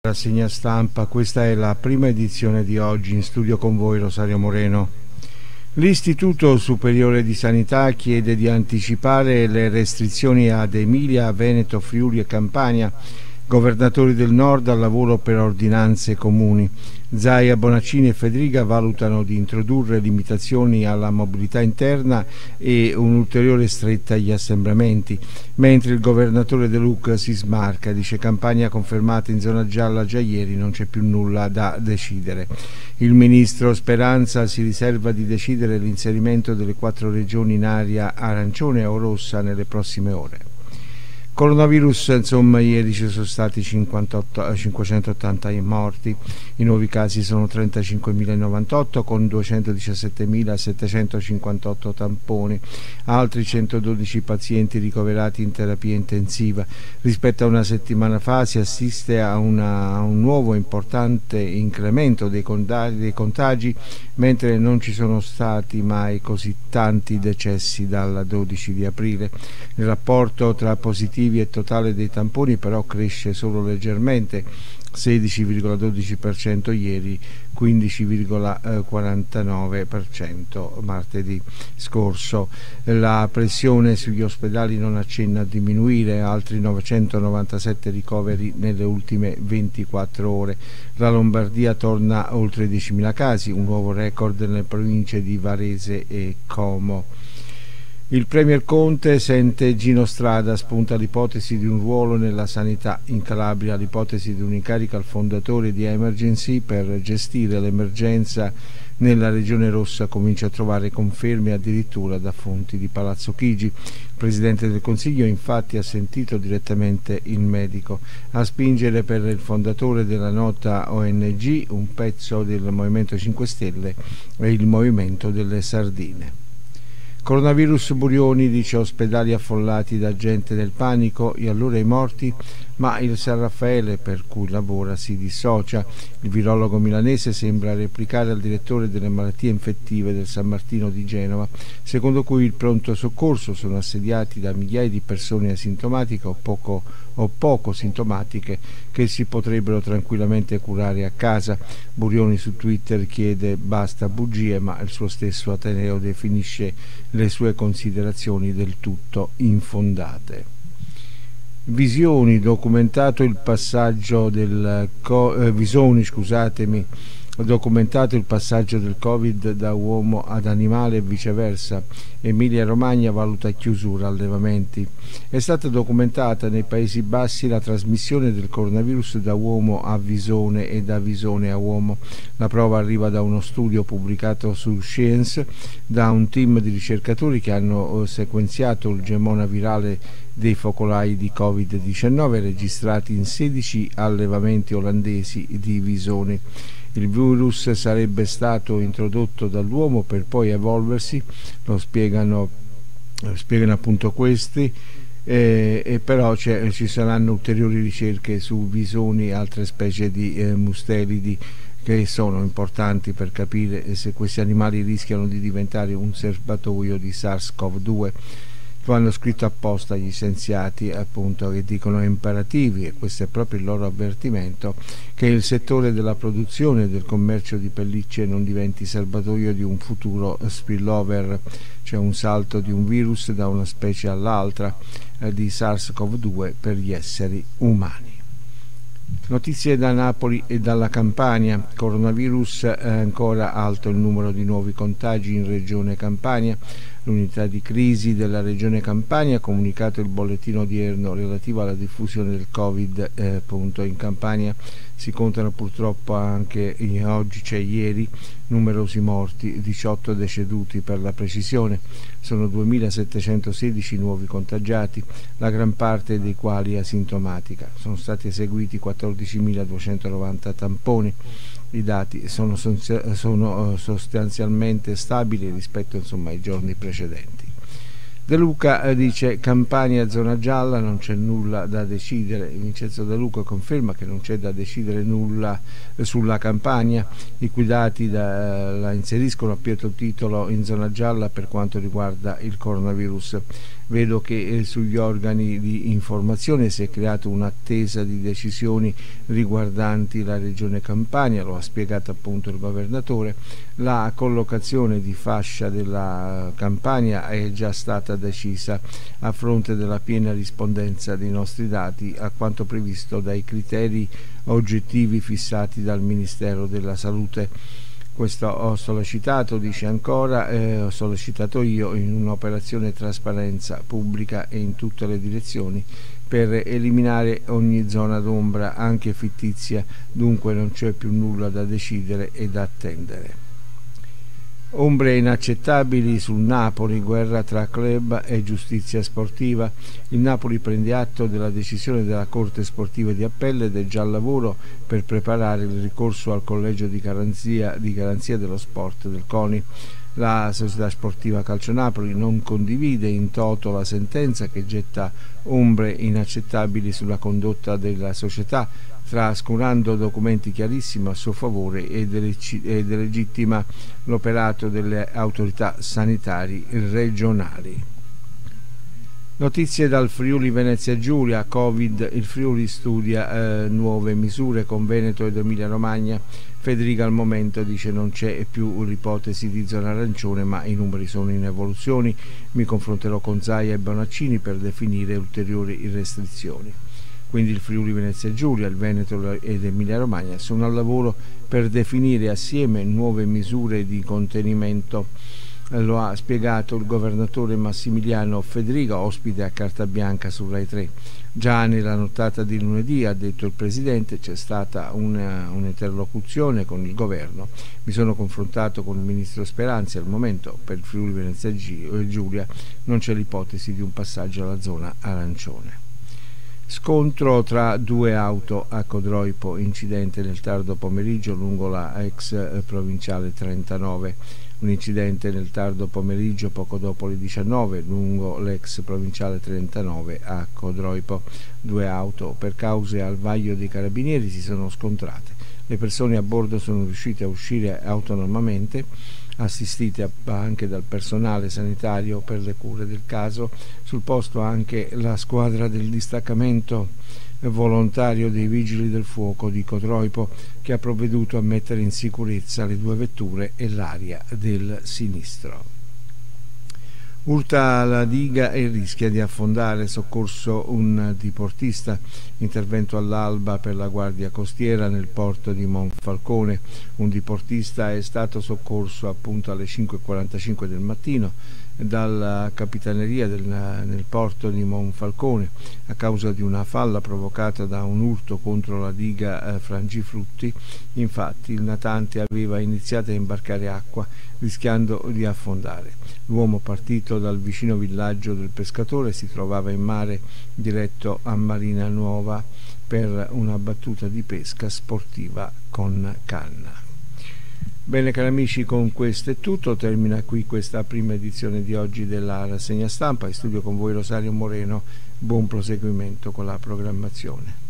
Rassegna stampa, questa è la prima edizione di oggi. In studio con voi Rosario Moreno. L'Istituto Superiore di Sanità chiede di anticipare le restrizioni ad Emilia, Veneto, Friuli e Campania. Governatori del Nord al lavoro per ordinanze comuni. Zaia, Bonaccini e Federica valutano di introdurre limitazioni alla mobilità interna e un'ulteriore stretta agli assembramenti, mentre il governatore De Luca si smarca, dice Campania confermata in zona gialla già ieri, non c'è più nulla da decidere. Il ministro Speranza si riserva di decidere l'inserimento delle 4 regioni in area arancione o rossa nelle prossime ore. Coronavirus, insomma, ieri ci sono stati 580 morti, i nuovi casi sono 35.098 con 217.758 tamponi, altri 112 pazienti ricoverati in terapia intensiva. Rispetto a una settimana fa si assiste a un nuovo importante incremento dei contagi, mentre non ci sono stati mai così tanti decessi dal 12 di aprile. Il rapporto tra positivi e totale dei tamponi però cresce solo leggermente, 16,12% ieri, 15,49% martedì scorso. La pressione sugli ospedali non accenna a diminuire, altri 997 ricoveri nelle ultime 24 ore. La Lombardia torna a oltre 10.000 casi, un nuovo record nelle province di Varese e Como. Il Premier Conte sente Gino Strada, spunta l'ipotesi di un ruolo nella sanità in Calabria, l'ipotesi di un incarico al fondatore di Emergency per gestire l'emergenza nella regione rossa comincia a trovare conferme addirittura da fonti di Palazzo Chigi. Il Presidente del Consiglio infatti ha sentito direttamente il medico. A spingere per il fondatore della nota ONG, un pezzo del Movimento 5 Stelle e il Movimento delle Sardine. Coronavirus Burioni, dice ospedali affollati da gente nel panico e allora i morti, ma il San Raffaele per cui lavora si dissocia. Il virologo milanese sembra replicare al direttore delle malattie infettive del San Martino di Genova, secondo cui il pronto soccorso sono assediati da migliaia di persone asintomatiche o poco sintomatiche che si potrebbero tranquillamente curare a casa. Burioni su Twitter chiede basta bugie, ma il suo stesso ateneo definisce le sue considerazioni del tutto infondate. Visoni, documentato il passaggio del documentato il passaggio del Covid da uomo ad animale e viceversa. Emilia-Romagna valuta chiusura allevamenti. È stata documentata nei Paesi Bassi la trasmissione del coronavirus da uomo a visone e da visone a uomo. La prova arriva da uno studio pubblicato su Science da un team di ricercatori che hanno sequenziato il gemoma virale dei focolai di Covid-19 registrati in 16 allevamenti olandesi di visoni. Il virus sarebbe stato introdotto dall'uomo per poi evolversi, lo spiegano appunto questi, e però ci saranno ulteriori ricerche su visoni e altre specie di mustelidi che sono importanti per capire se questi animali rischiano di diventare un serbatoio di SARS-CoV-2. Lo hanno scritto apposta gli scienziati, appunto, che dicono imperativi, e questo è proprio il loro avvertimento, che il settore della produzione e del commercio di pellicce non diventi serbatoio di un futuro spillover, cioè un salto di un virus da una specie all'altra di SARS-CoV-2 per gli esseri umani. Notizie da Napoli e dalla Campania. Coronavirus, ancora alto il numero di nuovi contagi in regione Campania. L'unità di crisi della regione Campania ha comunicato il bollettino odierno relativo alla diffusione del Covid in Campania. Si contano purtroppo anche oggi, ieri, numerosi morti, 18 deceduti per la precisione. Sono 2.716 nuovi contagiati, la gran parte dei quali asintomatica. Sono stati eseguiti 14.290 tamponi. I dati sono sostanzialmente stabili rispetto ai giorni precedenti. De Luca dice Campania zona gialla, non c'è nulla da decidere. Vincenzo De Luca conferma che non c'è da decidere nulla sulla Campania, i cui dati la inseriscono a pieno titolo in zona gialla per quanto riguarda il coronavirus. Vedo che sugli organi di informazione si è creata un'attesa di decisioni riguardanti la regione Campania, lo ha spiegato appunto il governatore. La collocazione di fascia della Campania è già stata decisa a fronte della piena rispondenza dei nostri dati a quanto previsto dai criteri oggettivi fissati dal Ministero della Salute. Questo ho sollecitato, dice ancora, ho sollecitato io in un'operazione trasparenza pubblica e in tutte le direzioni per eliminare ogni zona d'ombra, anche fittizia, dunque non c'è più nulla da decidere e da attendere. Ombre inaccettabili sul Napoli, guerra tra club e giustizia sportiva. Il Napoli prende atto della decisione della Corte Sportiva di Appello ed è già al lavoro per preparare il ricorso al collegio di garanzia dello sport del CONI. La Società Sportiva Calcio Napoli non condivide in toto la sentenza che getta ombre inaccettabili sulla condotta della società, trascurando documenti chiarissimi a suo favore e delegittima l'operato delle autorità sanitari regionali. Notizie dal Friuli Venezia Giulia. Covid, il Friuli studia nuove misure con Veneto ed Emilia Romagna. Federica al momento dice non c'è più l'ipotesi di zona arancione, ma i numeri sono in evoluzione. Mi confronterò con Zaia e Bonaccini per definire ulteriori restrizioni. Quindi il Friuli Venezia Giulia, il Veneto ed Emilia Romagna sono al lavoro per definire assieme nuove misure di contenimento. Lo ha spiegato il governatore Massimiliano Federica, ospite a Carta Bianca su Rai 3. Già nella nottata di lunedì, ha detto il Presidente, c'è stata un'interlocuzione con il governo. Mi sono confrontato con il Ministro Speranzi, al momento per il Friuli Venezia Giulia non c'è l'ipotesi di un passaggio alla zona arancione. Scontro tra due auto a Codroipo, incidente nel tardo pomeriggio lungo la ex provinciale 39. Un incidente nel tardo pomeriggio poco dopo le 19 lungo l'ex provinciale 39 a Codroipo. Due auto per cause al vaglio dei carabinieri si sono scontrate. Le persone a bordo sono riuscite a uscire autonomamente, assistite anche dal personale sanitario per le cure del caso. Sul posto anche la squadra del distaccamento volontario dei Vigili del Fuoco di Codroipo, che ha provveduto a mettere in sicurezza le due vetture e l'area del sinistro. Urta la diga e rischia di affondare, soccorso un diportista, intervento all'alba per la Guardia Costiera nel porto di Monfalcone. Un diportista è stato soccorso appunto alle 5:45 del mattino dalla capitaneria nel porto di Monfalcone a causa di una falla provocata da un urto contro la diga Frangifrutti. Infatti il natante aveva iniziato a imbarcare acqua rischiando di affondare. L'uomo, partito dal vicino villaggio del pescatore, si trovava in mare diretto a Marina Nuova per una battuta di pesca sportiva con canna. Bene cari amici, con questo è tutto, termina qui questa prima edizione di oggi della rassegna stampa. In studio con voi Rosario Moreno, buon proseguimento con la programmazione.